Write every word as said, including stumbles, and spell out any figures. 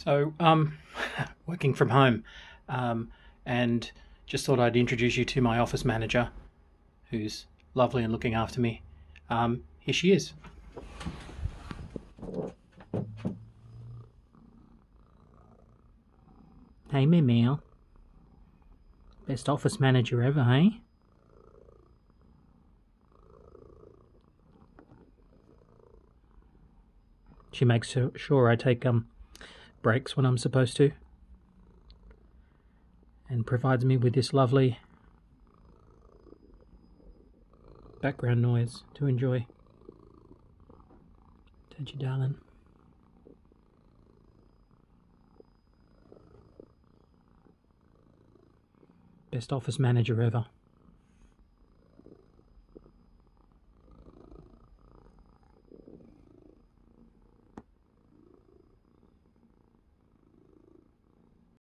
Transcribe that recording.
So, um, working from home, um, and just thought I'd introduce you to my office manager, who's lovely and looking after me. Um, here she is. Hey, me meow. Best office manager ever, hey? She makes sure I take um breaks when I'm supposed to, and provides me with this lovely background noise to enjoy. Don't you, darling? Best office manager ever.